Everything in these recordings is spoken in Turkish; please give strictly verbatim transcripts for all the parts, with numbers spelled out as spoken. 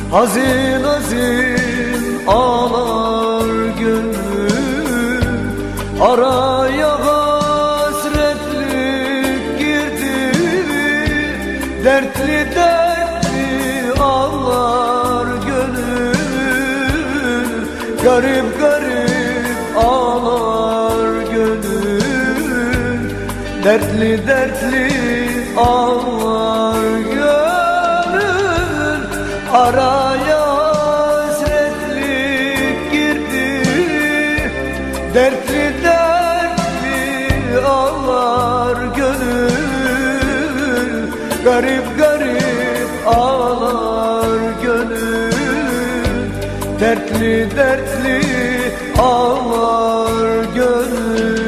Hazin hazin ağlar gönlüm, araya hasretlik girdi. Dertli dertli ağlar gönlüm, garip garip ağlar gönlüm. Dertli dertli ağlar gönlüm, araya hasretlik girdi. Dertli dertli ağlar gönül, garip garip ağlar gönül. Dertli dertli ağlar gönül.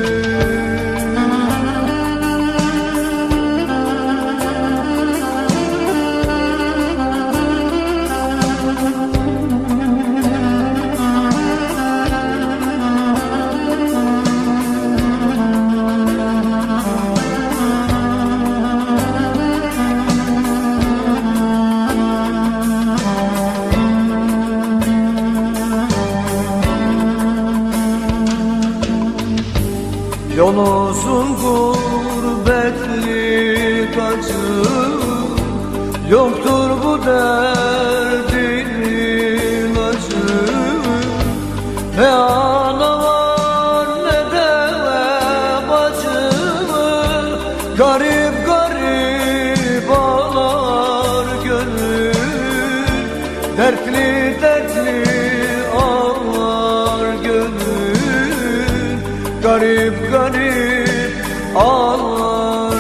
Yol uzun gurbetlik acı, yoktur bu derdin acı. Ne ana var ne de bacı, garip garip ağlar gönül. Dertli dertli ağlar gönül, garip garip ağlar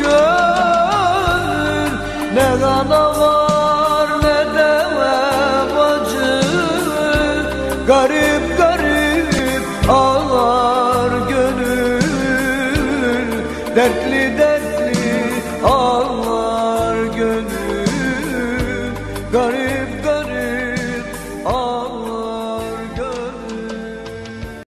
gönül. Ne ana var ne de bacı, garip garip ağlar gönül. Dertli dertli ağlar gönül, garip garip